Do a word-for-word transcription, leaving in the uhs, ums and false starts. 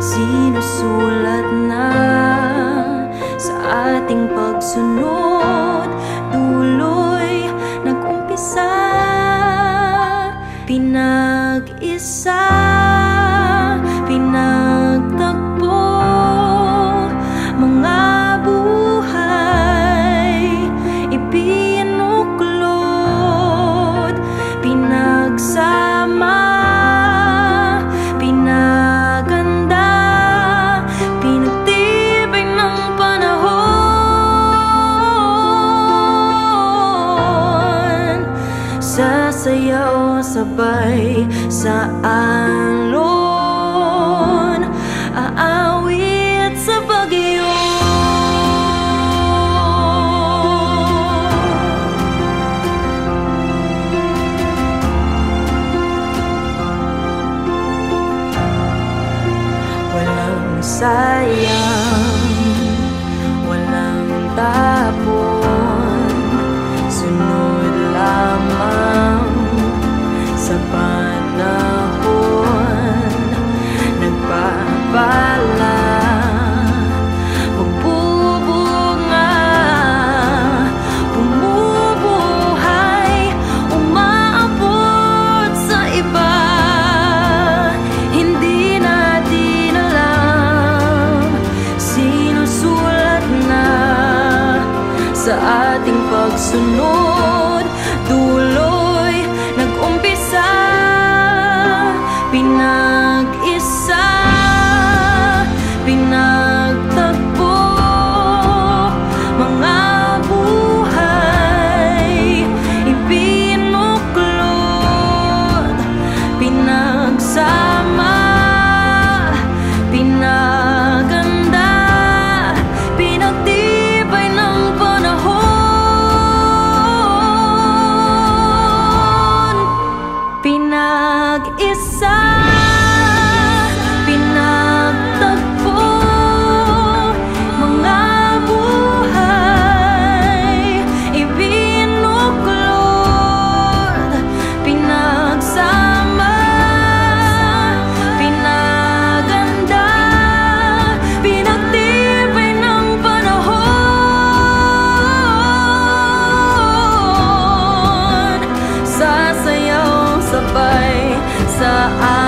sinusulat na sa ating pagsunod. Duloy nag-umpisa, pinag-isa, pinagtagpo, mga buhay ibinuklod, pinagsama, pinaganda, pinagtibay ng panahon. Sasayaw sabay sa alon, aawit sa bagyo. Walang sayang, walang tapon, sunod lamang sa panahon. Nagpapala, magbubunga, bumubuhay, umaabot sa iba. Hindi natin alam, sinusulat na sa ating pagsunod. Duloy nag-umpisa, pinag-isa, pinagtagpo, mga buhay ibinuklod, pinagsama, pinaganda, pinagtibay ng panahon. Pinag-isa, pinagtagpo, mga buhay ibinuklod, pinagsama, pinaganda, pinagtibay ng panahon. Sasayaw sabay sa